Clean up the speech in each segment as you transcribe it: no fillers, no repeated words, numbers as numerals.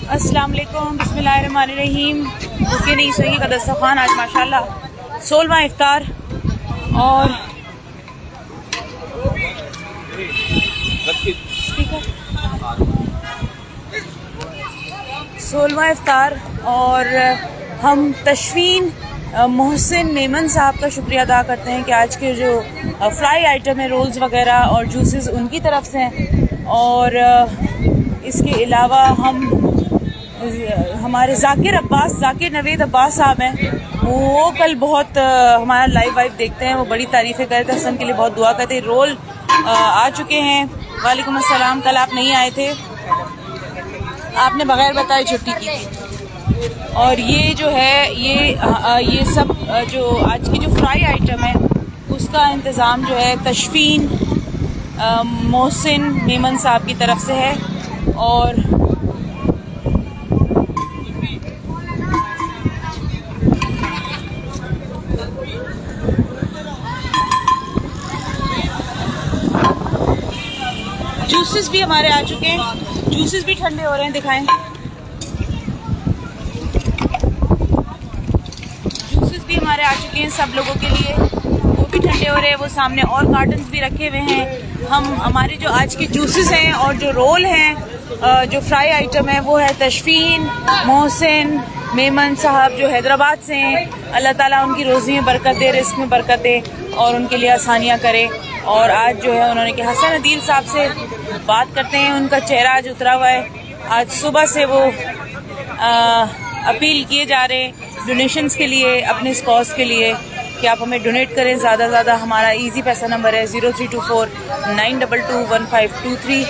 अस्सलाम वालेकुम, बिस्मिल्लाहिर्रहमानिर्रहीम। भूखे नहीं सोएंगे का दस्तरखान आज माशाल्लाह 16वां इफ्तार और 16वां इफ्तार और हम तशवीन मोहसिन मेमन साहब का शुक्रिया अदा करते हैं कि आज के जो फ्राई आइटम है रोल्स वगैरह और जूसेस उनकी तरफ से हैं। और इसके अलावा हमारे जाकिर नवेद अब्बास साहब हैं, वो कल बहुत हमारा लाइव वाइव देखते हैं, वो बड़ी तारीफ़ें करते हैं, हसन के लिए बहुत दुआ करते हैं। रोल आ चुके हैं। वालेकुम अस्सलाम। कल आप नहीं आए थे, आपने बगैर बताए छुट्टी की थी। और ये जो है ये सब जो आज की जो फ्राई आइटम है उसका इंतज़ाम जो है तशवीन मोहसिन मेमन साहब की तरफ से है। और जूसेस भी हमारे आ चुके हैं, जूसेस भी ठंडे हो रहे हैं, दिखाएं। जूसेस भी हमारे आ चुके हैं सब लोगों के लिए, वो भी ठंडे हो रहे हैं। वो सामने और कार्टन्स भी रखे हुए हैं। हमारे जो आज के जूसेस हैं और जो रोल हैं, जो फ्राई आइटम है वो है तशवीन मोहसिन मेमन साहब जो हैदराबाद से हैं। अल्लाह ताला उनकी रोज़ी में बरकत दे, रिस्क में बरकत दे और उनके लिए आसानियाँ करे। और आज जो है उन्होंने कि हसन अदील साहब से बात करते हैं, उनका चेहरा आज उतरा हुआ है। आज सुबह से वो अपील किए जा रहे हैं डोनेशंस के लिए, अपने इस कॉज के लिए कि आप हमें डोनेट करें ज़्यादा से ज़्यादा। हमारा इजी पैसा नंबर है 0324 922 1523।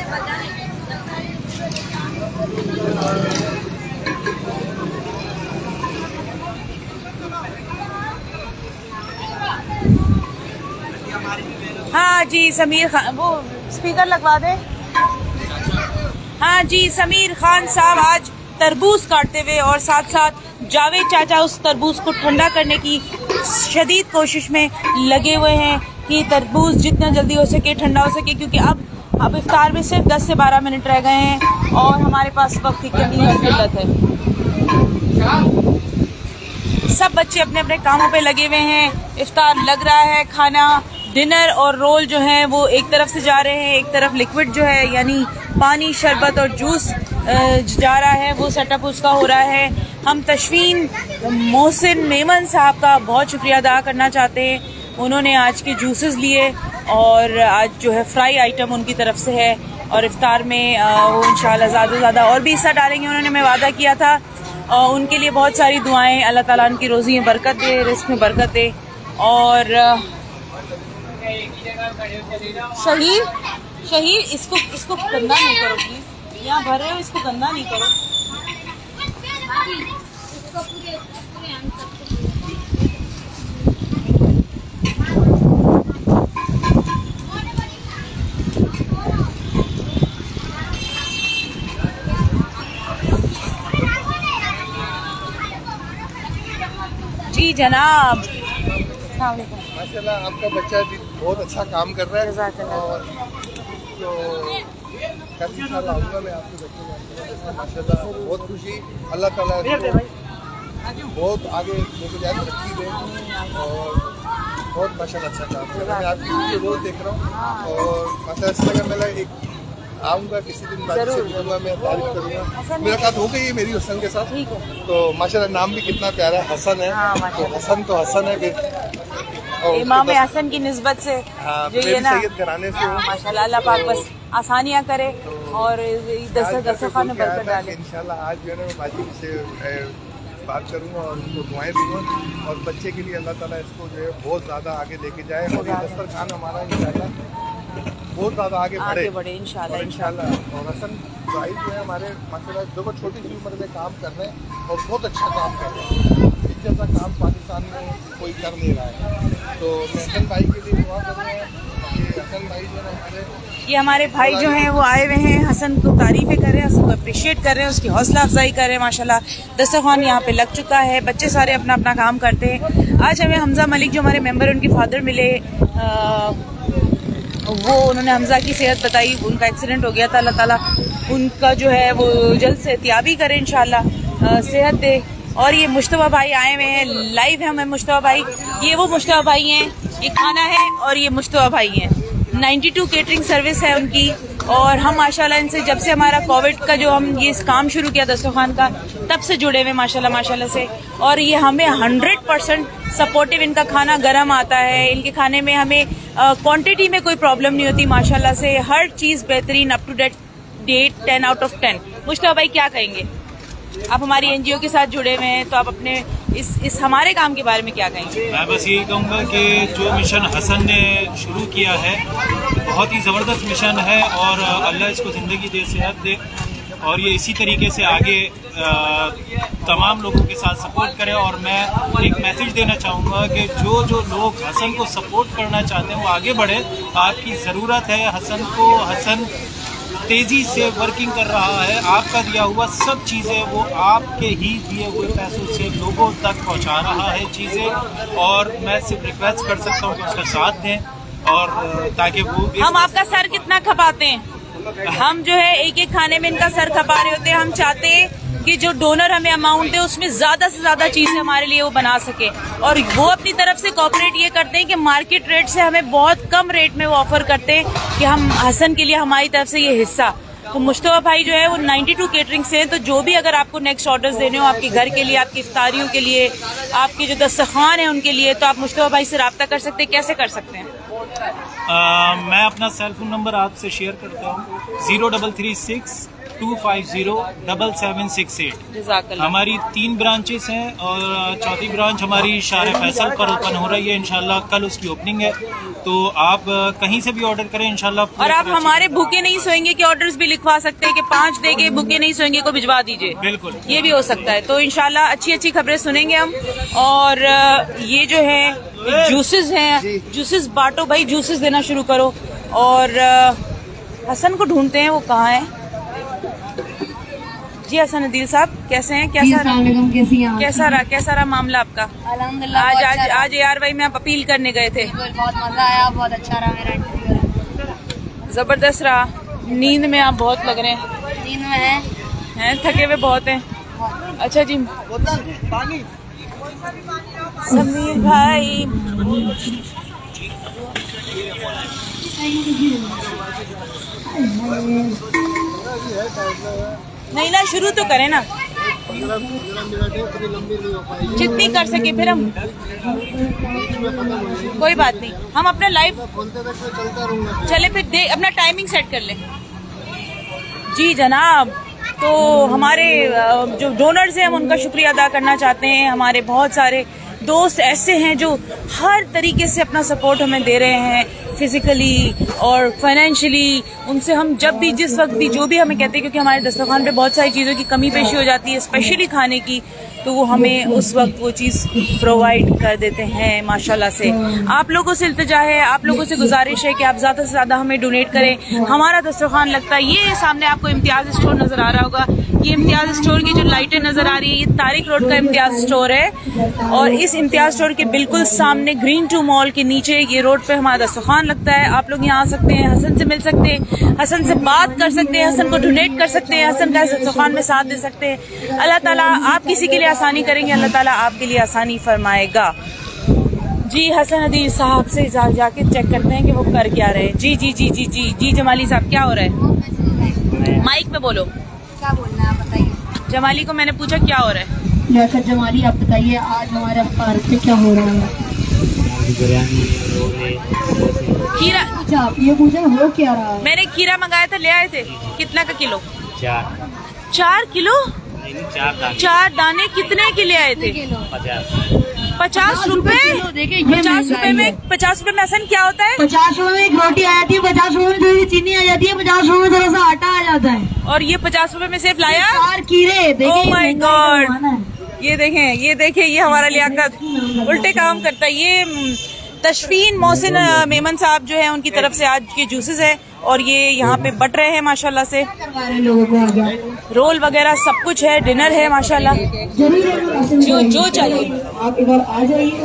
हाँ जी समीर खान, वो स्पीकर लगवा दे। हाँ जी समीर खान साहब आज तरबूज काटते हुए और साथ साथ जावेद चाचा उस तरबूज को ठंडा करने की शदीद कोशिश में लगे हुए हैं कि तरबूज जितना जल्दी हो सके ठंडा हो सके, क्योंकि अब इफ्तार में सिर्फ 10 से 12 मिनट रह गए हैं और हमारे पास वक्त की कमी और किल्लत है। सब बच्चे अपने अपने कामों पे लगे हुए हैं। इफ्तार लग रहा है, खाना डिनर और रोल जो है वो एक तरफ से जा रहे हैं, एक तरफ लिक्विड जो है यानी पानी शरबत और जूस जा रहा है, वो सेटअप उसका हो रहा है। हम तशवीन मोहसिन मेमन साहब का बहुत शुक्रिया अदा करना चाहते हैं। उन्होंने आज के जूसेस लिए और आज जो है फ्राई आइटम उनकी तरफ से है और इफ्तार में वो इंशाल्लाह ज़्यादा से ज़्यादा और भी हिस्सा डालेंगे। उन्होंने हमें वादा किया था और उनके लिए बहुत सारी दुआएं, अल्लाह ताला उनकी रोज़ी में बरकत दे, रिस्क में बरकत दे। और शहीर इसको गंदा नहीं करो प्लीज, यहाँ भर रहे हो, इसको गंदा नहीं करो। जी जनाब, माशाल्लाह आपका बच्चा बहुत अच्छा काम कर रहा है और तो कल इंशाल्लाह आऊँगा मैं आपके बच्चे को। माशाल्लाह बहुत खुशी, अल्लाह ताला बहुत आगे लेके जाए, तरक्की दे और बहुत माशाल्लाह अच्छा काम कर रहा है। मैं आपकी वीडियो बहुत देख रहा हूँ और माशाल्लाह इस जगह मैं एक आऊँगा किसी दिन, बात से मिलूंगा, मैं तारीफ करूँगा। मुलाकात हो गई है मेरी हसन के साथ, तो माशाल्लाह नाम भी कितना प्यारा है, हसन है। तो हसन है फिर इमाम हसन की निस्बत से जो ये ना घराने से माशाल्लाह अल्लाह पाक बस आसानियाँ करे और दस्तरखान में बरकत डाले। इंशाल्लाह आज जो है ना मैं बाजी से बात करूँगा और उनको दुआएं दूँगा और बच्चे के लिए अल्लाह ताला इसको जो है बहुत ज़्यादा आगे लेके जाए और ये दस्तरखान हमारा इंशाल्लाह बहुत ज़्यादा आगे बढ़े इंशाल्लाह। और हसन भाई जो है हमारे माशाल्लाह देखो छोटी सी उम्र में काम कर रहे हैं और बहुत अच्छा काम कर रहे हैं। इस जैसा काम पाकिस्तान में कोई कर नहीं रहा है, तो मैं हसन भाई के लिए दुआ कर रहे हैं कि हसन भाई जो है ये हमारे भाई जो हैं वो आए हुए हैं, हसन को तारीफ़ें कर रहे हैं, उसको अप्रिशिएट कर रहे हैं, उसकी हौसला अफजाई कर रहे हैं। माशाल्लाह दस्तरखान यहाँ पे लग चुका है, बच्चे सारे अपना अपना काम करते हैं। आज हमें हमजा मलिक जो हमारे मेंबर उनके फादर मिले, वो उन्होंने हमजा की सेहत बताई, उनका एक्सीडेंट हो गया था, अल्लाह ताला उनका जो है वो जल्द से एहतियाबी करे, इंशाल्लाह सेहत दे। और ये मुश्तबा भाई आए हुए हैं, लाइव है हमें मुश्तबा भाई, ये वो मुश्तबा भाई हैं, ये खाना है और ये मुश्तबा भाई हैं। 92 केटरिंग सर्विस है उनकी। और हम माशाल्लाह इनसे जब से हमारा कोविड का जो हम ये काम शुरू किया दस्तरखान का, तब से जुड़े हुए माशाल्लाह से। और ये हमें 100% सपोर्टिव, इनका खाना गर्म आता है, इनके खाने में हमें क्वांटिटी में कोई प्रॉब्लम नहीं होती माशाल्लाह से। हर चीज़ बेहतरीन, up to date 10 out of 10। Mushtaba भाई क्या कहेंगे? आप हमारी NGO के साथ जुड़े हुए हैं, तो आप अपने इस हमारे काम के बारे में क्या कहेंगे? मैं बस यही कहूँगा कि जो मिशन हसन ने शुरू किया है बहुत ही ज़बरदस्त मिशन है, और अल्लाह इसको ज़िंदगी दे, सेहत दे, और ये इसी तरीके से आगे तमाम लोगों के साथ सपोर्ट करें। और मैं एक मैसेज देना चाहूँगा कि जो लोग हसन को सपोर्ट करना चाहते हैं वो आगे बढ़े, आपकी ज़रूरत है हसन को। हसन तेज़ी से वर्किंग कर रहा है, आपका दिया हुआ सब चीज़ें वो आपके ही दिए हुए पैसों से लोगों तक पहुंचा रहा है चीज़ें। और मैं सिर्फ रिक्वेस्ट कर सकता हूं कि उसका साथ दें, और ताकि वो हम आपका सर कितना खपाते हैं, हम जो है एक एक खाने में इनका सर खपा रहे होते हैं। हम चाहते हैं कि जो डोनर हमें अमाउंट है उसमें ज्यादा से ज्यादा चीजें हमारे लिए वो बना सके, और वो अपनी तरफ से कोऑपरेट ये करते हैं कि मार्केट रेट से हमें बहुत कम रेट में वो ऑफर करते हैं कि हम हसन के लिए हमारी तरफ से ये हिस्सा। तो मुश्तबा भाई जो है वो 92 केटरिंग से हैं, तो जो भी अगर आपको नेक्स्ट ऑर्डर्स देने हो आपके घर के लिए, आपकी इफ्तारियों के लिए, आपके जो दस्तरखान है उनके लिए, तो आप मुश्तबा भाई से रब्ता कर सकते हैं। कैसे कर सकते हैं? मैं अपना सेल फोन नंबर आपसे शेयर करता हूँ, 0336250768। हमारी 3 ब्रांचेस हैं, और चौथी ब्रांच हमारी शार फैसल पर ओपन हो रही है इंशाल्लाह, कल उसकी ओपनिंग है। तो आप कहीं से भी ऑर्डर करें इंशाल्लाह। और आप हमारे भूखे नहीं सोएंगे के ऑर्डर्स भी लिखवा सकते हैं कि 5 देके भूखे नहीं सोएंगे को भिजवा दीजिए, बिल्कुल ये भी हो सकता है। तो इंशाल्लाह अच्छी खबरें सुनेंगे हम। और ये जो है जूसेस हैं, जूसेस बांटो भाई, जूसेस देना शुरू करो। और हसन को ढूंढते हैं, वो कहाँ है? जी हसन अदील साहब कैसे हैं? कैसा रहा मामला आपका? अल्हम्दुलिल्लाह। आज यार भाई में आप अपील करने गए थे, बहुत मजा आया, बहुत अच्छा रहा मेरा इंटरव्यू, जबरदस्त रहा। नींद में आप बहुत लग रहे हैं। नींद में हैं थके हुए बहुत हैं। अच्छा जी समीर भाई, नहीं ना, शुरू तो करें ना, जितनी कर सके। फिर हम कोई बात नहीं, हम अपना लाइव चले, फिर अपना टाइमिंग सेट कर ले। जी जनाब, तो हमारे जो डोनर्स हैं हम उनका शुक्रिया अदा करना चाहते हैं। हमारे बहुत सारे दोस्त ऐसे हैं जो हर तरीके से अपना सपोर्ट हमें दे रहे हैं, फिजिकली और फाइनेंशियली। उनसे हम जब भी, जिस वक्त भी, जो भी हमें कहते हैं, क्योंकि हमारे दस्तरखान पे बहुत सारी चीज़ों की कमी पेशी हो जाती है, स्पेशली खाने की, तो वो हमें उस वक्त वो चीज़ प्रोवाइड कर देते हैं माशाल्लाह से। आप लोगों से इल्तिजा है, आप लोगों से गुजारिश है कि आप ज़्यादा से ज़्यादा हमें डोनेट करें। हमारा दस्तरखान लगता है, ये सामने आपको इम्तियाज़ स्टोर नज़र आ रहा होगा, ये इम्तियाज़ स्टोर की जो लाइटें नज़र आ रही है, ये तारिक रोड का इम्तियाज़ स्टोर है। और इस इम्तियाज़ स्टोर के बिल्कुल सामने ग्रीन 2 मॉल के नीचे ये रोड पे हमारा दस्तरखान लगता है। आप लोग यहाँ आ सकते हैं, हसन से मिल सकते हैं, हसन से बात कर सकते हैं, हसन को डोनेट कर सकते हैं, हसन का दस्तरखान में साथ दे सकते हैं। अल्लाह ताला आप किसी के लिए आसानी करेंगे, अल्लाह ताला आपके लिए आसानी फरमाएगा। जी हसन अदील साहब से जाके चेक करते हैं कि वो कर क्या रहे हैं। जी जी जी जी जी जी जमाली साहब क्या हो रहा है? माइक में बोलो। क्या बोलना है आप बताइए। जमाली को मैंने पूछा क्या हो रहा है। लियाकत जमाली आप बताइए, आज हमारे अफ्तार पे क्या हो रहा है? खीरा, आप ये पूछा हो क्या रहा है? मैंने खीरा मंगाया था, ले आए थे। कितना का किलो? 4 किलो। 4 दाने कितने के ले आए थे? 50 रुपए। 50 रुपए में 50 रुपए में हसन क्या होता है? 50 रुपए में एक रोटी आ जाती है, 50 रुपए में थोड़ी चीनी आ जाती है, 50 रुपए में थोड़ा सा आटा आ जाता है। और ये 50 रुपए में सिर्फ लाया 4 खीरे। ओह माय गॉड, ये देखें ये हमारा लियाकत उल्टे काम करता है। ये तशफीन मोहसिन मेमन साहब जो है उनकी तरफ से आज के जूसेस है, और ये यहाँ पे बट रहे हैं माशाल्लाह से। रोल वगैरह सब कुछ है, डिनर है माशाल्लाह, जो चाहिए। आप इधर आ जाइए।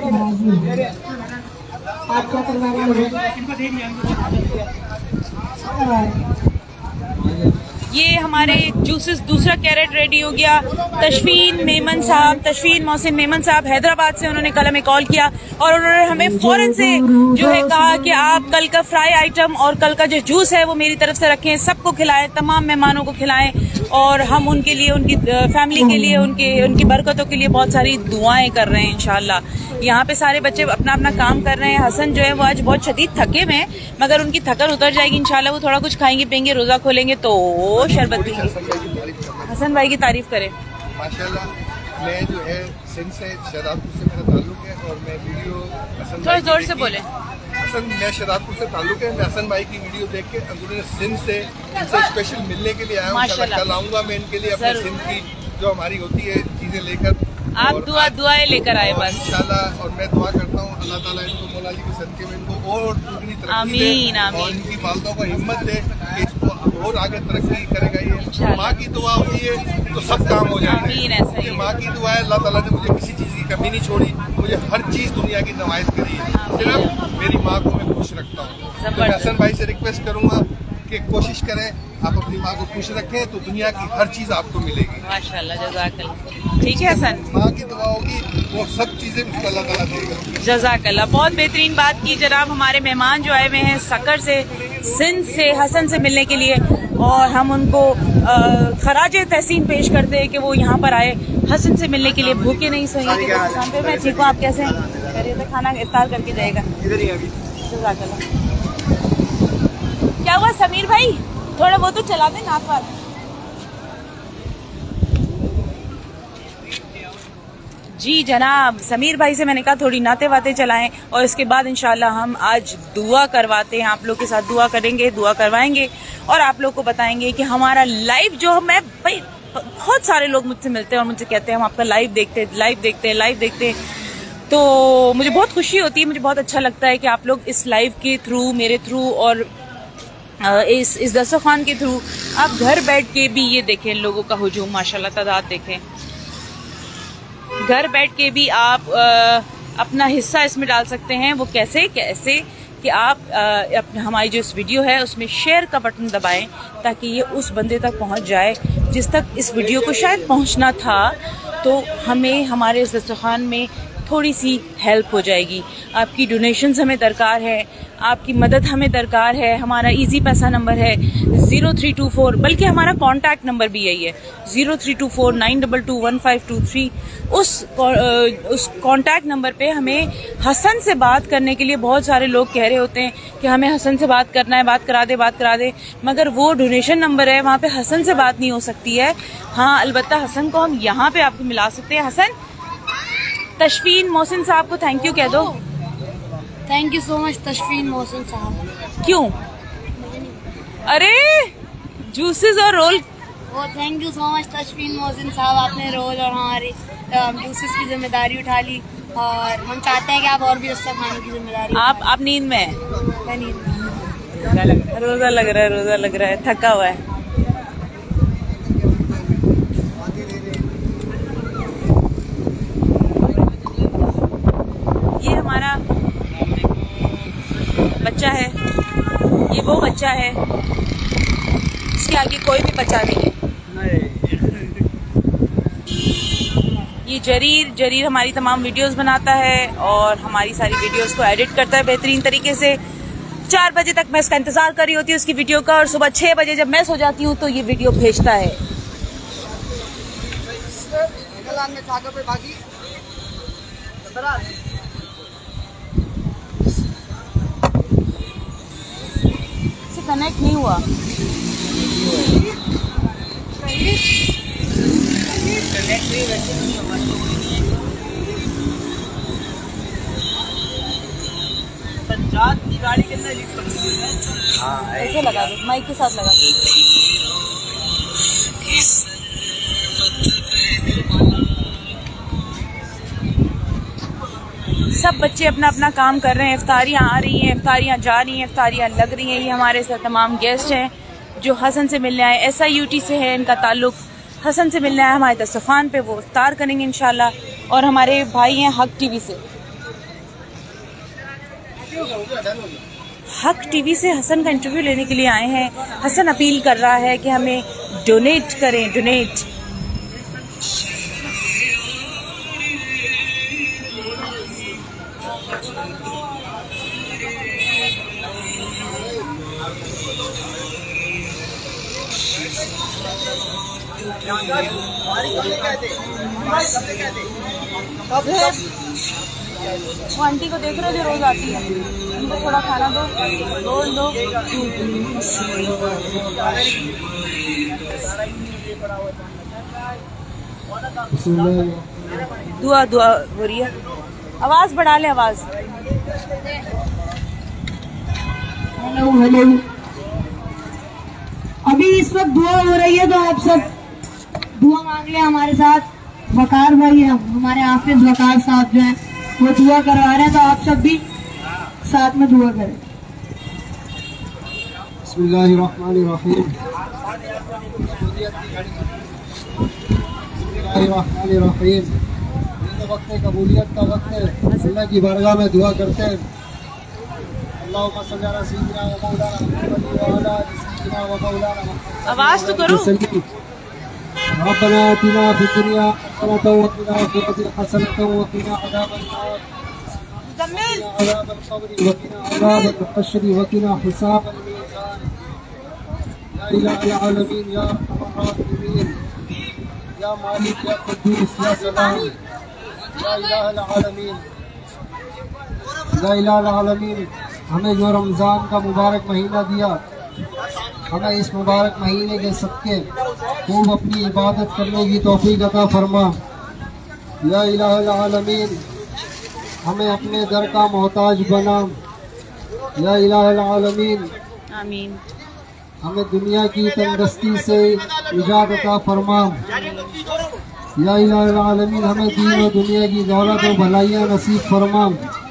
आप क्या करवा रहे हैं? ये हमारे जूसेस दूसरा कैरेट रेडी हो गया। तशफीन मोहसिन मेमन साहब हैदराबाद से उन्होंने कल हमें कॉल किया और उन्होंने हमें फौरन से जो है कहा कि आप कल का फ्राई आइटम और कल का जो जूस है वो मेरी तरफ से रखें, सबको खिलाएं, तमाम मेहमानों को खिलाएं और हम उनके लिए, उनकी फैमिली के लिए, उनकी बरकतों के लिए बहुत सारी दुआएं कर रहे हैं इंशाल्लाह। यहाँ पे सारे बच्चे अपना अपना काम कर रहे हैं। हसन जो है वो आज बहुत शदीद थके हुए हैं, मगर उनकी थकन उतर जाएगी इंशाल्लाह। वो थोड़ा कुछ खाएंगे पियेंगे, रोजा खोलेंगे तो शरबत पियेंगे। हसन भाई की तारीफ करें। माशाल्लाह, मैं जो है सिंध से शहजादपुर से मेरा ताल्लुक है और मैं वीडियो थोड़ा जोर से बोले। मैं शहजादपुर से ताल्लुक है। मैं हसन भाई की वीडियो देख के अंदरूनी सिंध से इनसे स्पेशल मिलने के लिए आया हूँ। कल आऊँगा मैं इनके लिए अपने सिंध की जो हमारी होती है चीजें लेकर। आप दुआएं लेकर आए बस इंशाल्लाह। और मैं दुआ करता हूँ अल्लाह ताला इनको, मौला जी के सदके में इनको और दुगनी तरक्की दे और इनकी वालिदों को हिम्मत दे कि इसको और आगे तरक्की करेगा। ये माँ की दुआ होती है तो सब काम हो जाते हैं। माँ की दुआ है, अल्लाह ताला ने मुझे किसी चीज की कमी नहीं छोड़ी, मुझे हर चीज दुनिया की नवायत करी है। सिर्फ मेरी माँ को मैं खुश रखता हूँ। तो मैं हसन भाई से रिक्वेस्ट करूंगा कि कोशिश करें आप अपनी माँ को खुश रखें तो दुनिया की हर चीज आपको मिलेगी। माशाल्लाह, जज़ाकल्लाह। ठीक है हसन, माँ की दुआ होगी वो सब चीजें अल्लाह ताला देगा। जज़ाकल्लाह। बहुत बेहतरीन बात की जनाब। हमारे मेहमान जो आए हुए हैं सकर से, सिंध से, हसन से मिलने के लिए और हम उनको खराज तहसीन पेश करते हैं कि वो यहाँ पर आए हसन से मिलने के लिए। भूखे नहीं सोएंगे। मैं ठीक हूँ, आप कैसे हैं? खाना इफ्तार करके जाएगा। जज़ाकल्लाह। क्या हुआ समीर भाई, थोड़ा वो तो चला दे नाक पर। जी जनाब, समीर भाई से मैंने कहा थोड़ी नाते वाते चलाएं और इसके बाद इंशाल्लाह हम आज दुआ करवाते हैं, आप लोग के साथ दुआ करेंगे, दुआ करवाएंगे और आप लोग को बताएंगे कि हमारा लाइव जो मैं भाई बहुत सारे लोग मुझसे मिलते हैं और मुझसे कहते हैं हम आपका लाइव देखते हैं तो मुझे बहुत खुशी होती है, मुझे बहुत अच्छा लगता है कि आप लोग इस लाइव के थ्रू, मेरे थ्रू और इस दस्तरखान के थ्रू आप घर बैठ के भी ये देखें लोगों का हुजूम, माशाल्लाह तादाद देखें। घर बैठ के भी आप अपना हिस्सा इसमें डाल सकते हैं। वो कैसे कि आप हमारी जो इस वीडियो है उसमें शेयर का बटन दबाएं ताकि ये उस बंदे तक पहुंच जाए जिस तक इस वीडियो को शायद पहुंचना था। तो हमें हमारे इस दस्तरखान में थोड़ी सी हेल्प हो जाएगी। आपकी डोनेशंस हमें दरकार है, आपकी मदद हमें दरकार है। हमारा इजी पैसा नंबर है 0324, बल्कि हमारा कॉन्टैक्ट नंबर भी यही है 0324 922 1523। उस कॉन्टैक्ट नंबर पे हमें हसन से बात करने के लिए बहुत सारे लोग कह रहे होते हैं कि हमें हसन से बात करना है, बात करा दे, मगर वो डोनेशन नंबर है, वहाँ पे हसन से बात नहीं हो सकती है। हाँ, अलबत्ता हसन को हम यहाँ पे आपको मिला सकते हैं। हसन, तशफीन मोहसिन साहब को थैंक यू कह दो। Thank you so much Tashfeen Mohsin साहब। क्यों? अरे जूसेस और roll. Thank you so much Tashfeen Mohsin साहब, आपने रोल और हमारे जूसेस की जिम्मेदारी उठा ली और हम चाहते हैं कि आप और भी अच्छा खाने की जिम्मेदारी। आप नींद में हैं? मैं नींद में। रोजा लग रहा है, थका हुआ है। ये हमारा बच्चा है, ये वो बच्चा है इसके आगे कोई भी बच्चा नहीं है। ये जरीर हमारी तमाम वीडियोस बनाता है और हमारी सारी वीडियोस को एडिट करता है बेहतरीन तरीके से। 4 बजे तक मैं इसका इंतजार कर रही होती हूँ उसकी वीडियो का और सुबह 6 बजे जब मैं सो जाती हूँ तो ये वीडियो भेजता है। कनेक्ट नहीं हुआ। पंजाब की गाड़ी के अंदर ऐसे लगा दो, माइक के साथ लगा दो। सब बच्चे अपना अपना काम कर रहे हैं। इफ्तारियाँ आ रही हैं, इफ्तारियाँ जा रही हैं, इफ्तारियाँ लग रही हैं। ये हमारे साथ तमाम गेस्ट हैं जो हसन से मिलने आए, SIUT से है इनका ताल्लुक। हसन से मिलने आए हमारे दस्तरखान पे, वो इफ्तार करेंगे इंशाल्लाह। और हमारे भाई हैं हक TV से, हक टीवी से हसन का इंटरव्यू लेने के लिए आए हैं। हसन अपील कर रहा है कि हमें डोनेट करें, डोनेट। वो आंटी को देख रहे हो जो रोज आती है, उनको थोड़ा खाना दो, रोल दो। दुआ दुआ हो रही है, आवाज बढ़ा ले, आवाज। हेलो हेलो, अभी इस वक्त दुआ हो रही है, तो आप सब दुआ मांग ले हमारे साथ। वकार भाई है, हमारे हाफिज वकार साहब जो है वो दुआ करवा रहे हैं, तो आप सब भी साथ में दुआ करें। बिस्मिल्लाहिर्रहमानिर्रहीम। वक्त कबूलियत का वक्त है, अल्लाह की बारगाह में दुआ करते हैं। आवाज तो करो। रब्बना आतिना फिद दुनिया हसनतन व क़िना हसनतन व क़िना अज़ाबन नार अज़ाबल क़ब्र व क़िना अज़ाबल हश्र व क़िना हिसाबल मीज़ान। या इलाहल आलमीन या अरहमर राहिमीन या मालिक या कुद्दूस या सलाम या इलाहल आलमीन या इलाहल आलमीन। हमें जो रमज़ान का मुबारक महीना दिया, हमें इस मुबारक महीने के सदक़े खूब अपनी इबादत करने की तौफीक अता फरमा। या इलाहुल आलमीन, हमें अपने दर का मोहताज बना। या इलाहुल आलमीन, आमीन। हमें दुनिया की तंदुरुस्ती से निजात अता फरमा। या इलाहुल आलमीन, हमें दीन और दुनिया की दौलत और भलाइयाँ नसीब फरमा।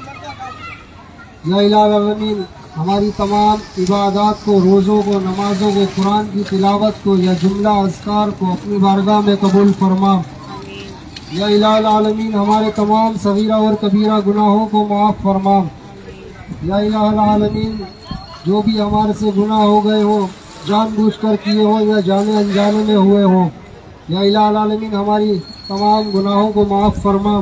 या इलाहुल आलमीन, हमारी तमाम इबादत को, रोज़ों को, नमाजों को, कुरान की तिलावत को या जुमला अज़कार को अपनी बारगाह में कबूल फरमा। या इलाहुल आलमीन, हमारे तमाम सगीरा और कबीरा गुनाहों को माफ़ फरमा। या इलाहुल आलमीन, जो भी हमारे से गुनाह हो गए हो, जानबूझकर किए हो या जाने अनजाने में हुए हो, या इलाहुल आलमीन हमारी तमाम गुनाहों को माफ़ फरमा।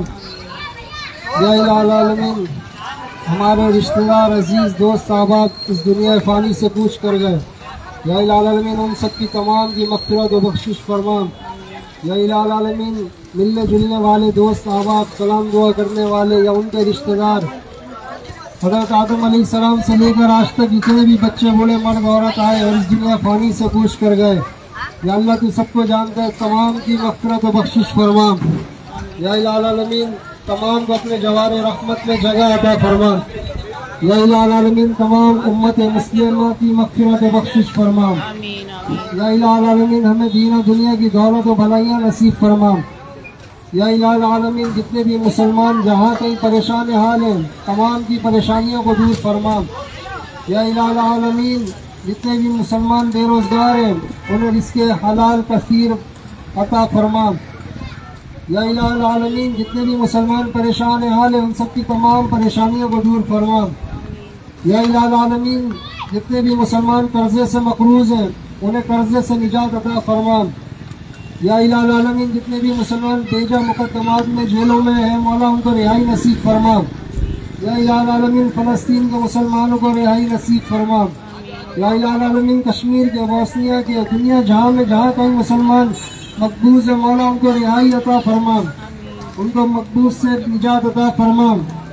या इलाहुल आलमीन, हमारे रिश्तेदार, अजीज़, दोस्त, अहबाब इस दुनिया फ़ानी से कूच कर गए। या इलाहुल आलमीन, उन सब की तमाम की मग़फ़िरत और बख्शिश फरमा। या इलाहुल आलमीन, मिलने जुलने वाले दोस्त, अहबाब, सलाम दुआ करने वाले या उनके रिश्तेदार, हज़रत आदम अलैहिस्सलाम से लेकर आज तक जितने भी बच्चे, बूढ़े, मर्द, औरत आए और इस दुनिया फ़ानी से कूच कर गए, या अल्लाह तू सबको जानता है, तमाम की मग़फ़िरत और बख्शिश फरमा। या इलाहुल आलमीन, तमाम को अपने जवार रहमत में जगह अता फरमा। या इलाहुल आलमीन, तमाम उम्मत मुस्लिमा की मग़फ़िरत और बख्शिश फरमा। या इलाहुल आलमीन, हमें दीन और दुनिया की दौलत और भलाइयाँ नसीब फरमा। या इलाहुल आलमीन, जितने भी मुसलमान जहाँ कहीं परेशान हाल हैं, तमाम की परेशानियों को दूर फरमा। या इलाहुल आलमीन, जितने भी मुसलमान बेरोज़गार हैं, उन्हें रिज़्क़े हलाल कसीर अता फरमा। या इलाहुल आलमीन, जितने भी मुसलमान परेशान हाल हैं, उन सब की तमाम परेशानियों को दूर फरमा। या इलाहुल आलमीन, जितने भी मुसलमान कर्जे से मकरूज़ हैं, उन्हें कर्जे से निजात अता फरमा। या इलाहुल आलमीन, जितने भी मुसलमान बेजा मुकद्दमात में जेलों में हैं, मौला उनको रिहाई नसीब फरमा। या इलाहुल आलमीन, फ़लस्तीन के मुसलमानों को रिहाई नसीब फरमा। या इलाहुल आलमीन, कश्मीर के, बोस्निया के, दुनिया जहाँ कहीं मुसलमान मकबूज है, मौला उनको रिहाई अता फरमा, उनको मकबूज से निजात अता फरमा।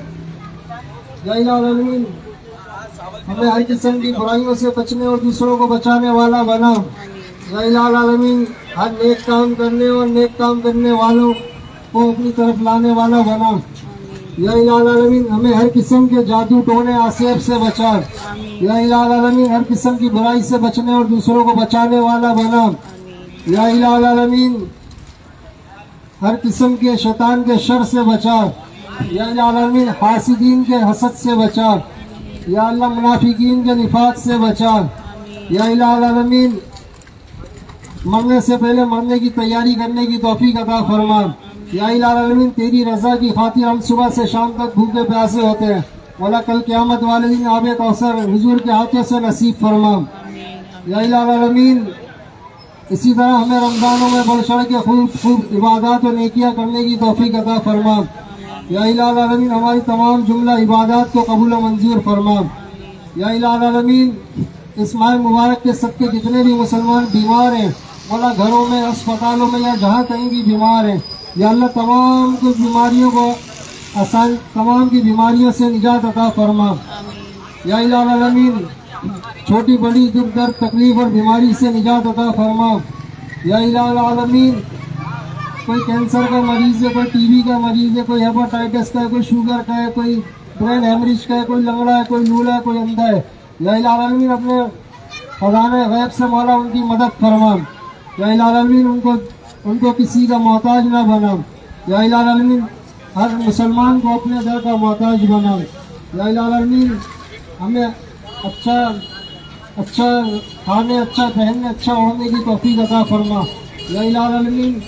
या इलाहुल आलमीन, हमें हर किस्म की बुराइयों से बचने और दूसरों को बचाने वाला बना। या इलाहुल आलमीन, हर नेक काम करने और नेक काम करने वालों को अपनी तरफ लाने वाला बना। या इलाहुल आलमीन, हमें हर किस्म के जादू, टोने, आसेब से बचा। या इलाहुल आलमीन, हर किस्म की बुराई से बचने और दूसरों को बचाने वाला बना। या इलाहुल आलमीन, हर किस्म के शैतान के शर से बचा। या इलाहुल आलमीन, हासिदीन के हसद से बचा। या अल्लाह, मुनाफिकीन के निफाक से बचा। या इलाहुल आलमीन, मरने से पहले मरने की तैयारी करने की तौफीक अता फरमा। या इलाहुल आलमीन, तेरी रज़ा की खातिर हम सुबह से शाम तक भूखे प्यासे होते हैं, मौला कल क़यामत वाले दिन आब कौसर हुजूर के हाथों से नसीब फरमा। या इलाही आलमीन, इसी तरह हमें रमज़ानों में बढ़ चढ़ के खूब इबादत और नेकियां करने की तौफीक अता फरमा। या इलाही आलमीन, हमारी तमाम जुमला इबादत को कबूल मंजूर फरमा। या इलाही आलमीन, इस माह मुबारक के सबके जितने भी मुसलमान बीमार हैं, मौला घरों में, अस्पतालों में या जहाँ कहीं भी बीमार हैं, या अल्लाह तमाम की बीमारियों को आसान, तमाम की बीमारियों से निजात अता फरमा। या इलाही आलमीन, छोटी बड़ी दुख दर्द तकलीफ और बीमारी से निजात अता फरमा। या इलाही आलमीन, कोई कैंसर का मरीज है, कोई टीबी का मरीज है, कोई हेपाटाइटिस का है, कोई शुगर का है, कोई ब्रेन हेमरेज का है, कोई लंगड़ा है, कोई लूला है, कोई अंधा है, या इलाही आलमीन अपने खजाने गैब से मौला उनकी मदद फरमा। या इलाही आलमीन, उनको किसी का मोहताज ना बना। या इलाही आलमीन, हर मुसलमान को अपने दर का मोहताज बना। या इलाही आलमीन, हमें अच्छा खाने, अच्छा पहनने, अच्छा ओढ़ने की तौफीक अता फरमा। या इलाही आलमीन,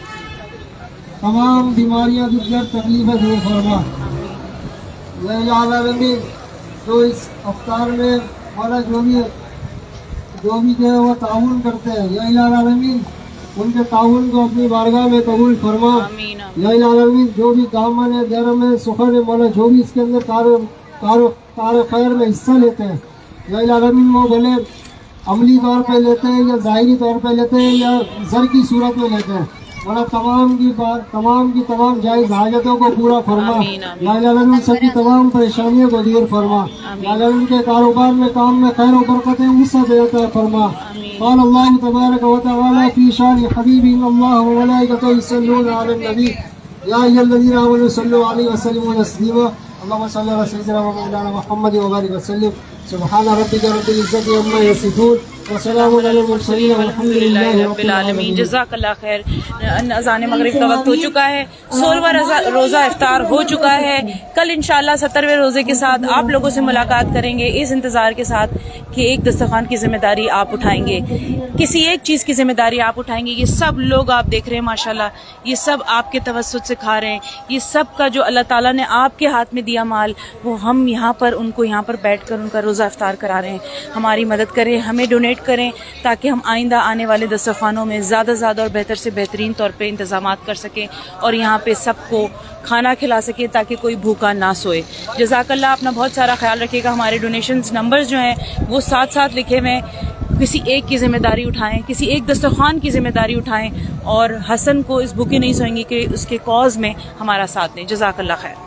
तमाम बीमारियां दुख दर्द तकलीफें दूर फरमा। या इलाही आलमीन, तो इस अफ्तार में हमारा जो भी जो है वो ताउन करते हैं, या इलाही आलमीन उनके ताउन को अपनी बारगाह में कबूल फरमा। या इलाही आलमीन, जो भी दामन है, गरम है, सुखन है, मौला जो भी इसके अंदर कार खैर में हिस्सा लेते हैं, या इलाही आलमीन वो भले अमली तौर पे लेते हैं या ज़ाहिरी तौर पे लेते हैं या ज़र की सूरत में लेते हैं, मौला तमाम की तमाम जायज़ हाजतों को पूरा फरमा। या इलाही आलमीन, सबकी तमाम परेशानियों को दूर फरमा। या इलाही आलमीन, के कारोबार में, काम में खैर और बरकतें वुसअत अता फरमा। क़ाल अल्लाह तबारक व तआला फी शान हबीबी इन्नल्लाह व मलाइकतहु युसल्लूना अलन नबी या अय्युहल्लज़ीना आमनू सल्लु अलैहि व सल्लिमू तस्लीमा। अल्लाहुम्मा सल्लि अला सय्यिदिना व मौलाना मुहम्मद व बारिक व सल्लिम। सुब्हान रब्बिका रब्बिल इज्जति अम्मा यसिफून व सलामुन अलल मुरसलीन वल्हम्दुलिल्लाहि रब्बिल आलमीन। जज़ाकल्लाह खैर। अज़ान मगरिब का वक्त हो चुका है, 16वां रोज़ा इफ्तार हो चुका है। कल इंशाअल्लाह 70वें रोज़े के साथ आप लोगों से मुलाकात करेंगे, इस इंतज़ार के साथ कि एक दस्तरखान की जिम्मेदारी आप उठाएंगे, किसी एक चीज़ की जिम्मेदारी आप उठाएंगे। ये सब लोग आप देख रहे हैं माशाल्लाह, ये सब आपके तवस्सुत से खा रहे हैं। ये सब का जो अल्लाह ताला ने आपके हाथ में दिया माल, वो हम यहाँ पर उनको यहाँ पर बैठ कर उनका रोज़ा इफ्तार करा रहे हैं। हमारी मदद करें, हमें डोनेट करें, ताकि हम आइंदा आने वाले दस्तरखानों में ज़्यादा से ज़्यादा और बेहतर से बेहतरीन तौर पे इंतज़ामात कर सकें और यहाँ पे सबको खाना खिला सकें ताकि कोई भूखा ना सोए। जज़ाकल्लाह, अपना बहुत सारा ख्याल रखिएगा। हमारे डोनेशंस नंबर्स जो हैं वो साथ साथ लिखे हुए हैं। किसी एक की जिम्मेदारी उठाएं, किसी एक दस्तरखान की जिम्मेदारी उठाएं और हसन को इस भूखे नहीं सोएंगे कि उसके कॉज में हमारा साथ दें। जज़ाकल्लाह खैर।